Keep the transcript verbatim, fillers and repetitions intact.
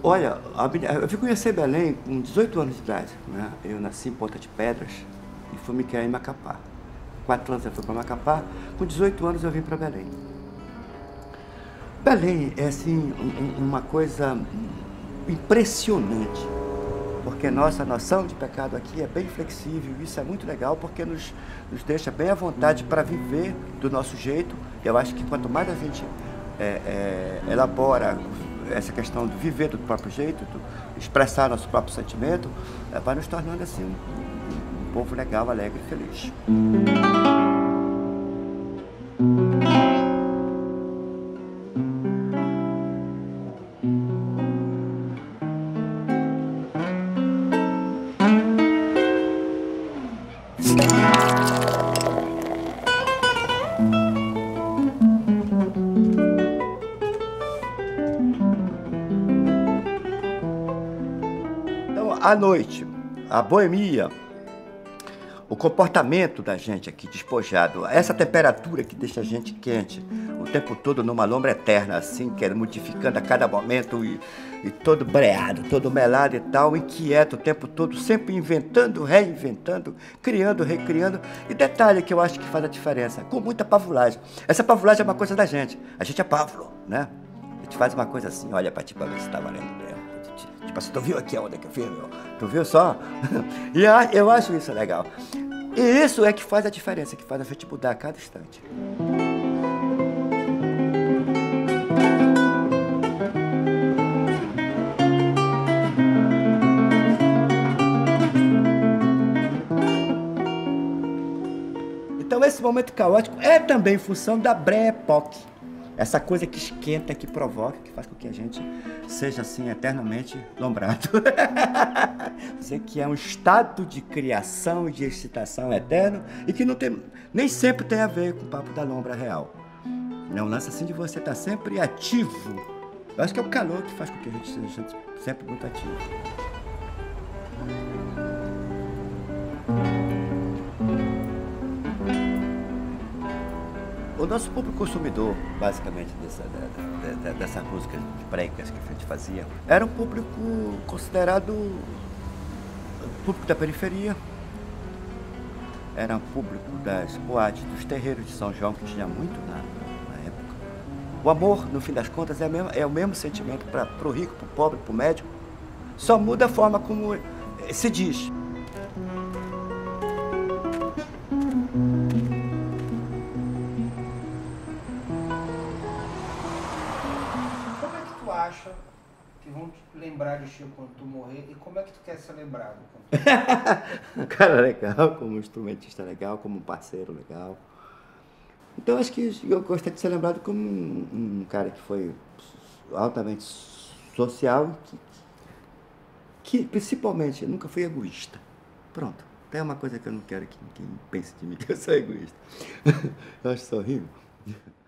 Olha, a minha eu fui conhecer Belém com dezoito anos de idade, né. Eu nasci em Ponta de Pedras e fui me criar em Macapá. quatro anos eu fui para Macapá, com dezoito anos eu vim para Belém. Belém é, assim, um um uma coisa impressionante, porque nossa noção de pecado aqui é bem flexível, isso é muito legal, porque nos nos deixa bem à vontade para viver do nosso jeito. Eu acho que quanto mais a gente, eh eh, elabora essa questão de viver do próprio jeito, do expressar nosso próprio sentimento, eh, vai nos tornando, assim, um um um povo legal, alegre e feliz. Então, à noite, a boemia, o comportamento da gente aqui despojado, essa temperatura que deixa a gente quente o tempo todo numa lombra eterna, assim, que é modificando a cada momento e e todo breado, todo melado e tal, inquieto o tempo todo, sempre inventando, reinventando, criando, recriando. E detalhe que eu acho que faz a diferença, com muita pavulagem. Essa pavulagem é uma coisa da gente, a gente é pávulo, né? A gente faz uma coisa assim, olha pra ti pra ver se tá valendo mesmo. Tipo assim, tu viu aqui a onda que eu fiz, meu? Tu viu só? E eu acho isso legal. E isso é que faz a diferença, que faz a gente mudar a cada instante. Então esse momento caótico é também em função da Bré-Époque. Essa coisa que esquenta, que provoca, que faz com que a gente seja, assim, eternamente lombrado. Dizer que é um estado de criação e de excitação eterno e que não tem, nem sempre tem a ver com o papo da lombra real. É um lance, assim, de você estar sempre ativo. Eu acho que é o calor que faz com que a gente seja sempre muito ativo. O nosso público consumidor, basicamente, dessa, dessa, dessas músicas brancas que a gente fazia, era um público considerado público da periferia, era um público das boates, dos terreiros de São João, que tinha muito na, na época. O amor, no fim das contas, é, mesmo, é o mesmo sentimento para o rico, para o pobre, para o médico, só muda a forma como se diz. Acha que vão te lembrar de Chico quando tu morrer e como é que tu quer ser lembrado? Um cara legal, como um instrumentista legal, como um parceiro legal. Então acho que eu gostaria de ser lembrado como um, um cara que foi altamente social, que, que principalmente nunca foi egoísta. Pronto, tem uma coisa que eu não quero que ninguém pense de mim, que eu sou egoísta. Eu acho isso horrível.